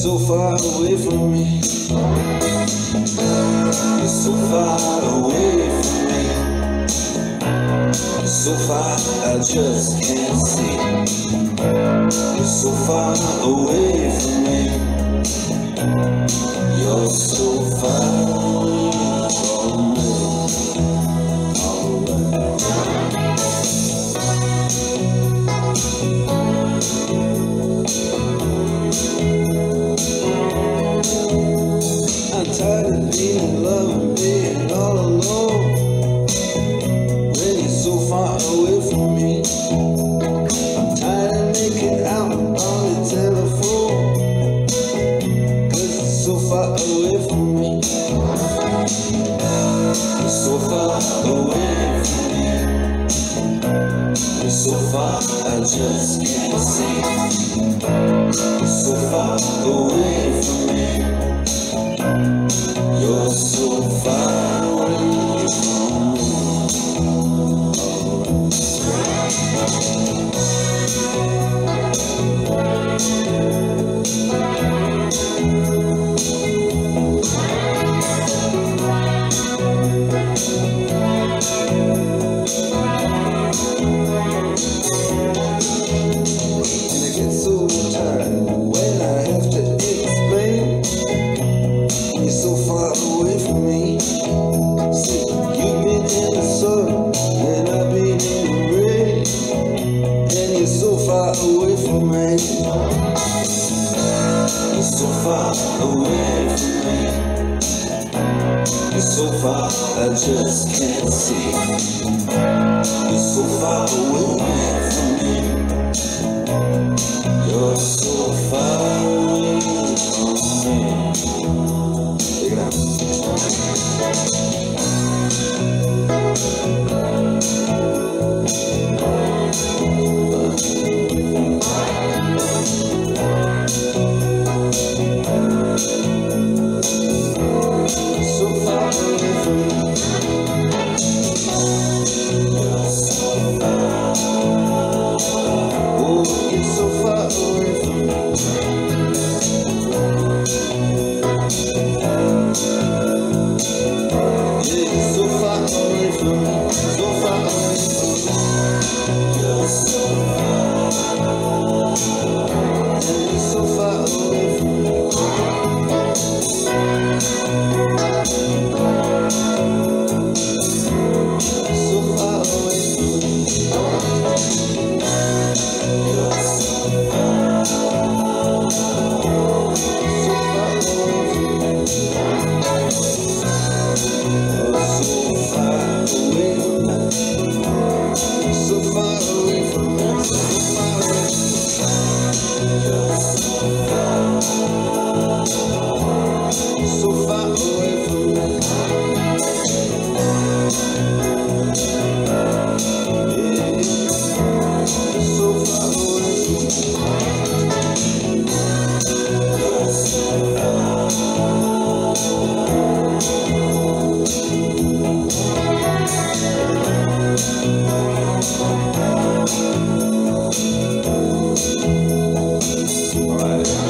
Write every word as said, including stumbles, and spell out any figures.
so far away from me. You're so far away from me. You're so far I just can't see. You're so far away from me. You're so far from me. I'm tired of being in love and being all alone when you're so far away from me. I'm tired of making out on the telephone, cause you're so far away from me. You're so far away from me. You're so far I just can't see. You're so far away from me. You're so far away from me. And I get so tired when I have to explain. You're so far away from me. See, you've been in the sun and I've been in the rain, and you're so far away from me. You're so far away from me. You're so far I just can't see. You're so far away from me. You're so far away from me. Check it out. So far away from me. You're so far. Oh, you're so far away from me. Yeah, you're so far away from me. So far away from me. You're so far. Yeah, you're so far away from me. So far away from me. You're so far. So far away from me. You're so far away from me. So far away from me. So far away. You're so far. So far away from me. Yeah, so far away from me. You're so far. All right.